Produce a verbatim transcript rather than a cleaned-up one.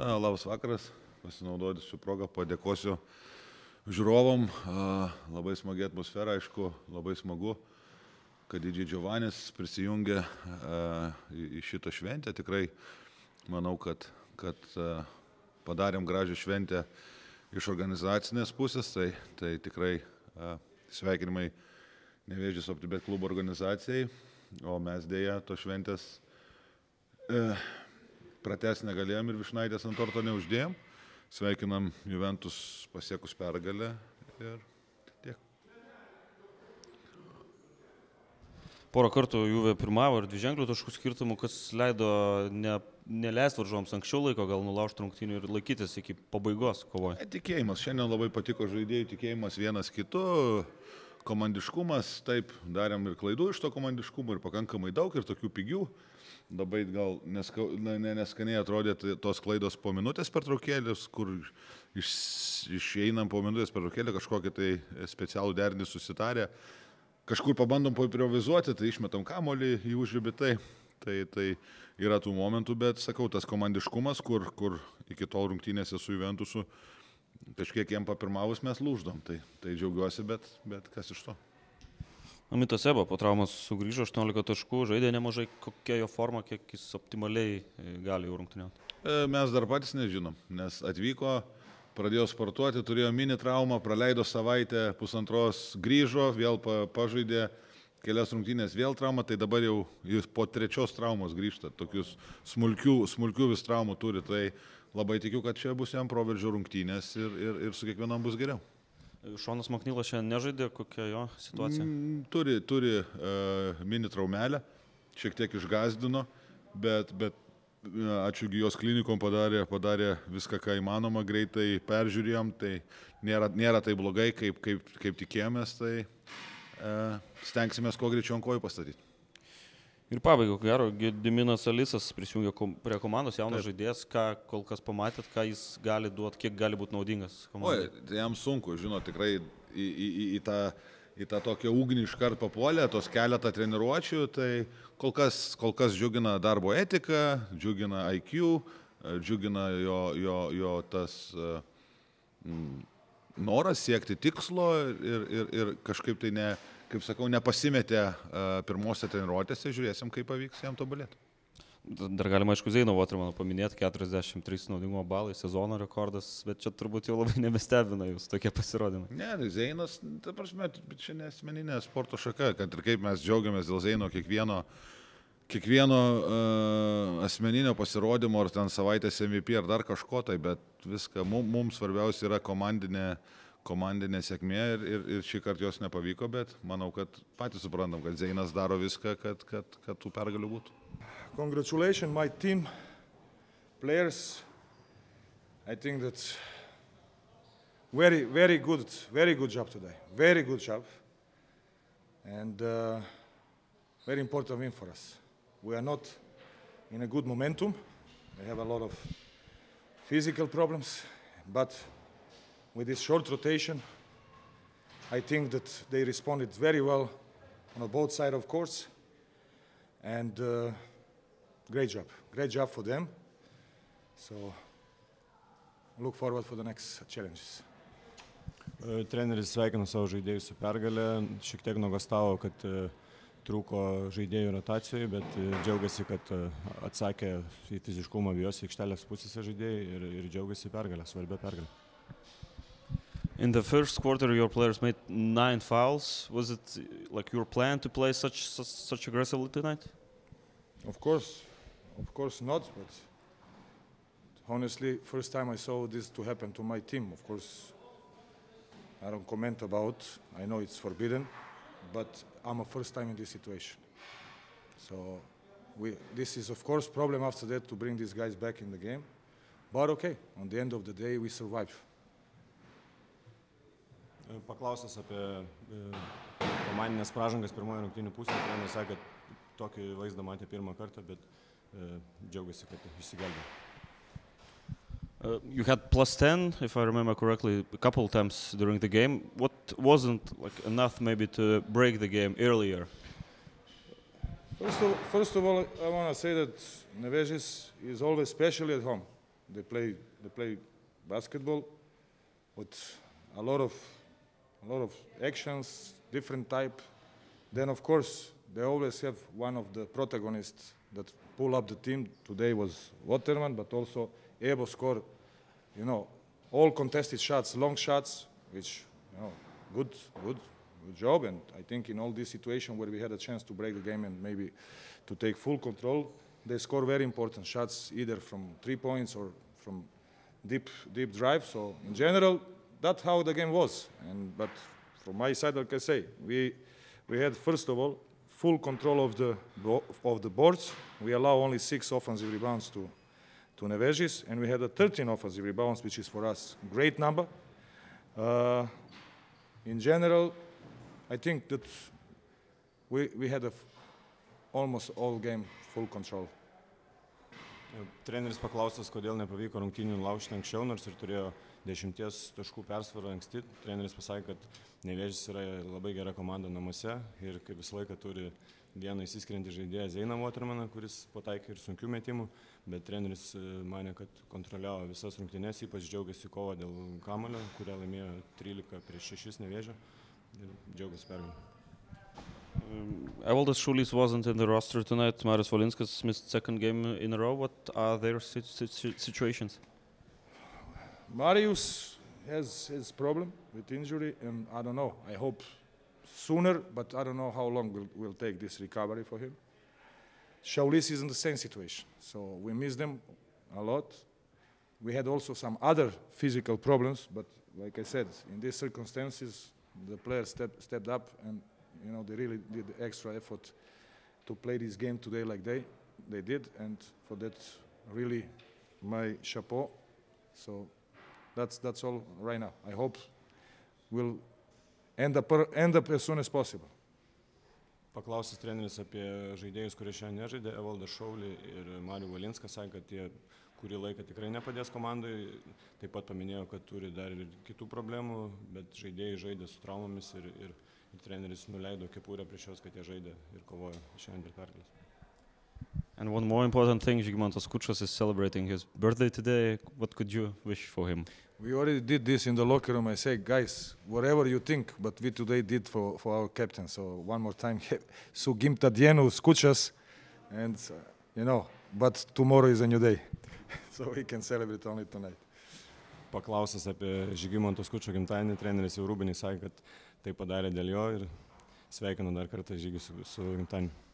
Labas vakaras, pasinaudoti šią progą, padėkosiu žiūrovom, labai smagi atmosfera, aišku, labai smagu, kad Didžiai Giovanis prisijungė į šitą šventę. Tikrai manau, kad, kad padarėm gražią šventę iš organizacinės pusės, tai, tai tikrai sveikinimai Nevėžis OptiBet klubo organizacijai, o mes dėja to šventės e, pratęs negalėjom ir vyšnaitės ant torto neuždėjom. Sveikinam Juventus pasiekus pergalę ir tiek. Porą kartų Juve pirmavo ir dviženklių taškų skirtumų, kas leido ne, neleist varžoms anksčiau laiko, gal nulaužti rungtynių ir laikytis iki pabaigos kovoje. Tikėjimas, šiandien labai patiko žaidėjų tikėjimas vienas kitu. Komandiškumas, taip, darėm ir klaidų iš to komandiškumo ir pakankamai daug ir tokių pigių. Labai gal neska, ne, neskaniai atrodė tos klaidos po minutės pertraukėlės, kur iš, išeinam po minutės pertraukėlę kažkokį tai specialų derinį susitarę. Kažkur pabandom improvizuoti, tai išmetam kamuolį į užribį, tai, tai, tai yra tų momentų, bet sakau, tas komandiškumas, kur, kur iki tol rungtynėse su Juventusu kažkiek jiem papirmavus mes lūždom, tai, tai džiaugiuosi, bet, bet kas iš to. Mitas Seba po traumos sugrįžo, aštuoniolika taškų, žaidė nemažai, kokia jo forma, kiek jis optimaliai gali jau rungtyniauti. Mes dar patys nežinom, nes atvyko, pradėjo sportuoti, turėjo mini traumą, praleido savaitę, pusantros grįžo, vėl pa, pažaidė kelias rungtynės, vėl traumą, tai dabar jau jis po trečios traumos grįžta, tokius smulkių, smulkių vis traumų turi, tai labai tikiu, kad čia bus jam proveržio rungtynės ir, ir, ir su kiekvienam bus geriau. Šonas Maknylas šiandien nežaidė, kokia jo situacija? Mm, turi turi uh, mini traumelę, šiek tiek išgazdino, bet, bet uh, ačiū Gijos klinikom padarė, padarė viską, ką įmanoma, greitai peržiūrėjom, tai nėra, nėra tai blogai, kaip, kaip, kaip tikėjomės, tai uh, stengsimės kuo greičiau ant kojų pastatyti. Ir pabaigai, ko gero, Gediminas Alisas prisijungė kom, prie komandos, jaunas žaidėjas, ką kol kas pamatėt, ką jis gali duoti, kiek gali būti naudingas komandai? Oi, tai jam sunku, žinot, tikrai į, į, į, į, tą, į tą tokią ugnį iškart papuolė, tos keletą treniruočių, tai kol kas, kol kas džiugina darbo etika, džiugina I Q, džiugina jo, jo, jo tas mm, noras siekti tikslo ir, ir, ir kažkaip tai ne... kaip sakau, nepasimetė uh, pirmose treniruotėse, žiūrėsim, kaip pavyks jam tobulėti. Dar galima, aišku, Zeino Watermano paminėti, keturiasdešimt trys naudingumo balai, sezono rekordas, bet čia turbūt jau labai nebestebina jūs tokie pasirodymai. Ne, Zeinas, ta prasme, čia nesmeninė sporto šaka, kad ir kaip mes džiaugiamės dėl Zeino kiekvieno, kiekvieno uh, asmeninio pasirodymo, ar ten savaitės M V P, ar dar kažko tai, bet viską, mums svarbiausia yra komandinė komandinė sėkmė ir, ir, ir šį kartą jos nepavyko, bet manau, kad patys suprantam, kad Zeinas daro viską, kad, kad, kad tų pergalių būtų. Congratulations, my team, players. I think that very, very good, very good job today. Very good job. And uh, very important win for us. We are not in a good momentum. We have a lot of physical problems, but with this short rotation, I think that they responded very well on both sides of course, and uh, great job, great job for them. So look forward for the next challenges. Treneris sveikino savo žaidėjus su pergalė, šiek tiek nuogąstavo, kad trūko žaidėjų rotacijoje, bet džiaugiasi, kad atsakė į fiziškumą abiejose aikštelės pusėse žaidėjai ir, ir džiaugiasi pergalę, svarbia pergalė. In the first quarter, your players made nine fouls. Was it like your plan to play such such, such aggressively tonight? Of course, of course not. But honestly, first time I saw this to happen to my team. Of course, I don't comment about. I know it's forbidden, but I'm a first time in this situation. So we, this is of course problem after that to bring these guys back in the game. But okay, on the end of the day, we survive. Paklausęs apie komandinės pražangas pirmoje rungtynių pusėje, treneris sakė, kad tokį vaizdą matė pirmą kartą, bet džiaugiasi, kad išsigelbėjo. Uh, you had plus ten, if I remember correctly, a couple times during the game. What wasn't like enough maybe to break the game earlier? First of, first of all, I want to say that Nevėžis is always special at home. They play they play basketball with a lot of a lot of actions, different type. Then of course they always have one of the protagonists that pull up the team. Today was Waterman, but also Ebo score, you know, all contested shots, long shots, which, you know, good, good, good job. And I think in all this situation where we had a chance to break the game and maybe to take full control, they score very important shots, either from three points or from deep, deep drive. So in general, that's how the game was. And but from my side, like I say, we we had first of all full control of the of the boards. We allow only six offensive rebounds to to Nevėžis, and we had a thirteen offensive rebounds, which is for us a great number. Uh, in general, I think that we we had a f almost all game full control. Treneris paklaustas, kodėl nepavyko rungtynių laužti anksčiau, nors ir turėjo dešimties taškų persvarą anksti. Treneris pasakė, kad Nevėžis yra labai gera komanda namuose ir kaip visą laiką turi vieną įsiskiriantį žaidėją Zeiną Watermaną, kuris pataikė ir sunkių metimų, bet treneris manė, kad kontroliavo visas rungtynes, ypač džiaugiasi kovą dėl kamuolio, kurią laimėjo trylika prieš šešis Nevėžio ir džiaugiasi pergalę. Um, Evaldas Šaulys wasn't in the roster tonight. Marius Valinskas missed second game in a row. What are their situ situations? Marius has his problem with injury, and I don't know. I hope sooner, but I don't know how long will will take this recovery for him. Šaulys is in the same situation, so we miss them a lot. We had also some other physical problems, but like I said, in these circumstances, the players step, stepped up and. You know, they really did the extra effort to play this game today like they they did, and for that, really, my chapeau. So that's that's all right now. I hope we'll end up end up as soon as possible. Paklausęs treneris apie žaidėjus, kurie šiandien nežaidė, Evaldą Šaulį ir Marių Valinską, sakė, kad jie kurį laiką tikrai nepadės komandai. Taip pat paminėjo, kad turi dar ir kitų problemų, bet žaidėjai žaidė su traumomis ir, ir Ir treneris nuleido kepurę prieš juos, kad jie žaidė ir kovojo šiandien dėl pergalės. And one more important thing, Žygimantas Kučas is celebrating his birthday today. What could you wish for him? We already did this in the locker room. I say, guys, whatever you think, but we today did for, for our captain. So one more time, su gimta dienu Kučas, and uh, you know, but tomorrow is a new day, so we can celebrate only tonight. Paklausęs apie Žygimanto Kučo gimtadienį, treneris jau Rūbinį sakė, kad tai padarė dėl jo ir sveikinu dar kartą Žygį su, su gimtadieniu.